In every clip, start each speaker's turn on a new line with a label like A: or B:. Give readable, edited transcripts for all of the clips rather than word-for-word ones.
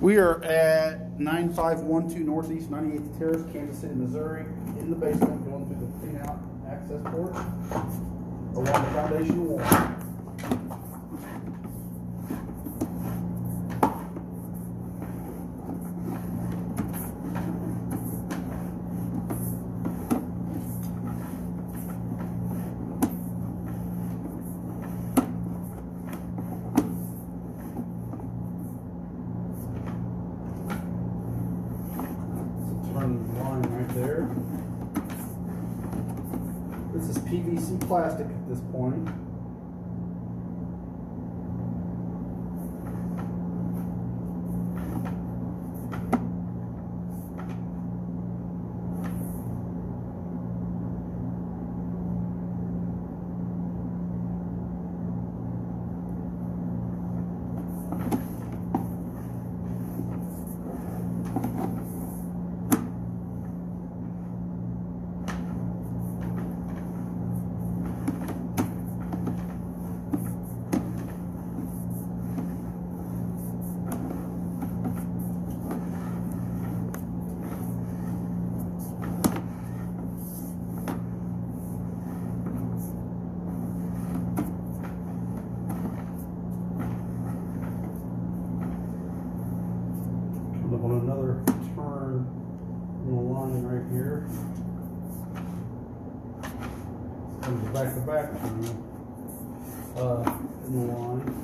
A: We are at 9512 Northeast 98th Terrace, Kansas City, Missouri, in the basement, going through the clean-out access port along the foundation wall. Turn the line right there. This is PVC plastic at this point. On another turn in the line right here. Comes back to back turn in the line.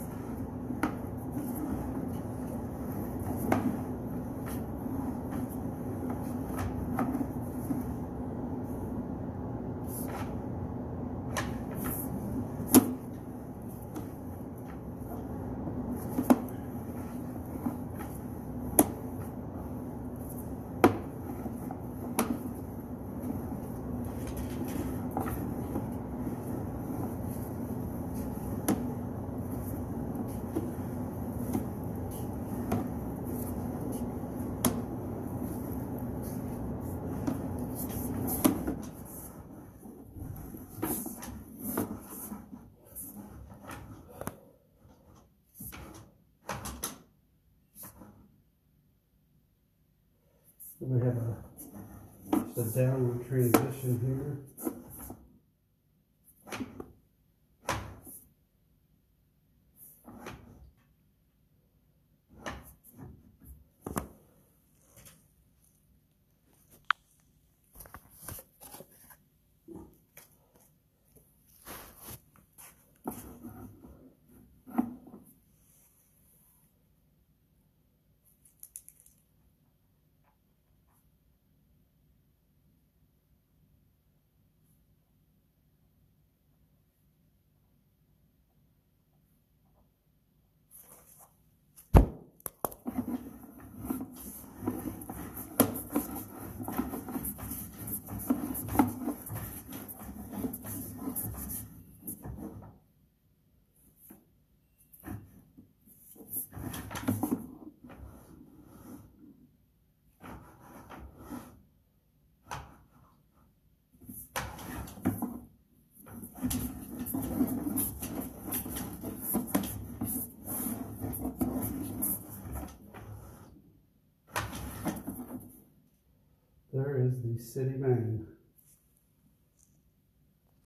A: We have just a downward transition here. There is the city main.